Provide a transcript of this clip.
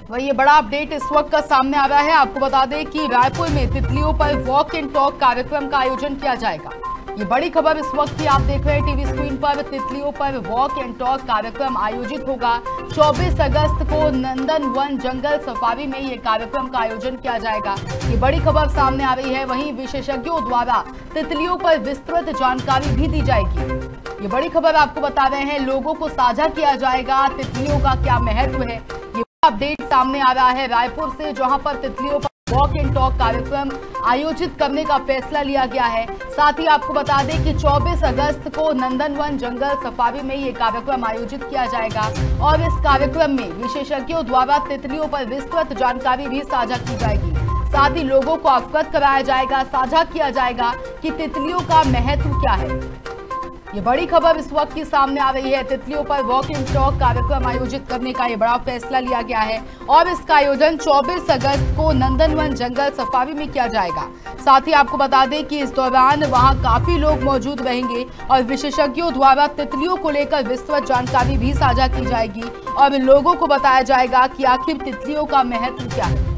वही ये बड़ा अपडेट इस वक्त का सामने आ रहा है। आपको बता दें कि रायपुर में तितलियों पर वॉक एंड टॉक कार्यक्रम का आयोजन किया जाएगा। ये बड़ी खबर इस वक्त की आप देख रहे हैं टीवी स्क्रीन पर। तितलियों पर वॉक एंड टॉक कार्यक्रम आयोजित होगा। 24 अगस्त को नंदन वन जंगल सफारी में ये कार्यक्रम का आयोजन किया जाएगा। ये बड़ी खबर सामने आ रही है। वहीं विशेषज्ञों द्वारा तितलियों पर विस्तृत जानकारी भी दी जाएगी। ये बड़ी खबर आपको बता रहे हैं, लोगों को साझा किया जाएगा तितलियों का क्या महत्व है। ये अपडेट सामने आ रहा है रायपुर से, जहां पर तितलियों पर वॉक एंड टॉक कार्यक्रम आयोजित करने का फैसला लिया गया है। साथ ही आपको बता दें कि 24 अगस्त को नंदनवन जंगल सफारी में ये कार्यक्रम आयोजित किया जाएगा और इस कार्यक्रम में विशेषज्ञों द्वारा तितलियों पर विस्तृत जानकारी भी साझा की जाएगी। साथ ही लोगों को अवगत कराया जाएगा, साझा किया जाएगा कि तितलियों का महत्व क्या है। ये बड़ी खबर इस वक्त की सामने आ रही है। तितलियों पर वॉक एंड टॉक कार्यक्रम आयोजित करने का ये बड़ा फैसला लिया गया है और इसका आयोजन 24 अगस्त को नंदनवन जंगल सफारी में किया जाएगा। साथ ही आपको बता दें कि इस दौरान वहां काफी लोग मौजूद रहेंगे और विशेषज्ञों द्वारा तितलियों को लेकर विस्तृत जानकारी भी साझा की जाएगी और लोगों को बताया जाएगा कि आखिर तितलियों का महत्व क्या है।